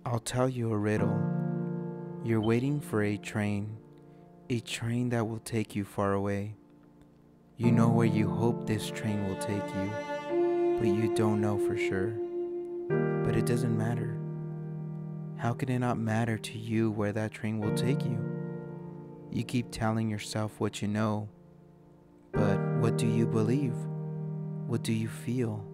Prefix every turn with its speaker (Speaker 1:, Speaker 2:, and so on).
Speaker 1: I'll tell you a riddle. You're waiting for a train that will take you far away. You know where you hope this train will take you, but you don't know for sure. But it doesn't matter. How can it not matter to you where that train will take you? You keep telling yourself what you know, but what do you believe? What do you feel?